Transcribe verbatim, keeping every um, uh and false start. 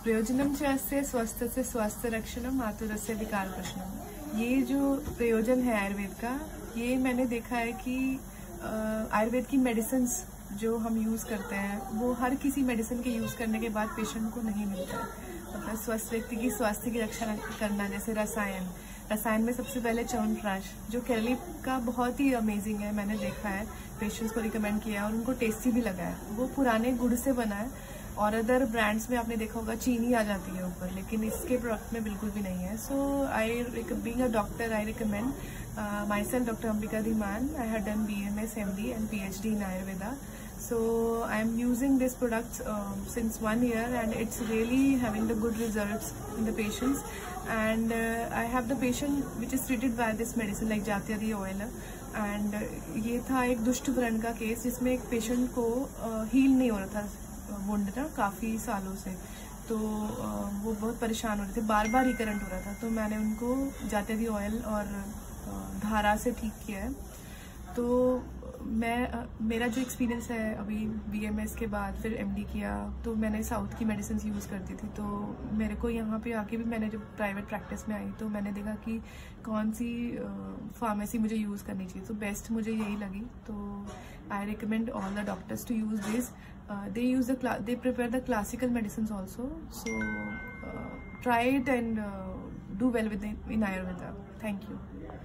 प्रयोजनम च स्वस्थस्य स्वास्थ्य रक्षणम आतुरस्य विकार प्रश्नम। ये जो प्रयोजन है आयुर्वेद का, ये मैंने देखा है कि आयुर्वेद की मेडिसिन्स जो हम यूज़ करते हैं वो हर किसी मेडिसिन के यूज़ करने के बाद पेशेंट को नहीं मिलता है। मतलब स्वस्थ व्यक्ति की स्वास्थ्य की रक्षा करना, जैसे रसायन रसायन में सबसे पहले च्यवनप्राश जो केरली का बहुत ही अमेजिंग है, मैंने देखा है, पेशेंट्स को रिकमेंड किया और उनको टेस्टी भी लगा है। वो पुराने गुड़ से बना है और अदर ब्रांड्स में आपने देखा होगा चीनी आ जाती है ऊपर, लेकिन इसके प्रोडक्ट में बिल्कुल भी नहीं है। So I being a doctor I recommend myself doctor Ambika Dhiman. I have done B M S, M D and P H D in Ayurveda. So I am using this product um, since one year and it's really having the good results in the patients. And uh, I have the patient which is treated by this medicine like Jatyadi oil. And uh, ये था एक दुष्ट व्रण का case जिसमें एक patient को heal uh, नहीं हो रहा था वुंड ना काफ़ी सालों से, तो uh, वो बहुत परेशान हो रहे थे, बार बार रिकरेंट हो रहा था। तो मैंने उनको जात्यदी ऑयल और uh, धारा से ठीक किया है। तो मैं मेरा जो एक्सपीरियंस है अभी बी एम एस के बाद फिर एम डी किया, तो मैंने साउथ की मेडिसिन यूज़ करती थी। तो मेरे को यहाँ पे आके भी मैंने जब प्राइवेट प्रैक्टिस में आई तो मैंने देखा कि कौन सी फार्मेसी मुझे यूज़ करनी चाहिए, तो बेस्ट मुझे यही लगी। तो I recommend all the doctors to use this. They use the they prepare the classical medicine also, so try it and do well with in Ayurveda. Thank you.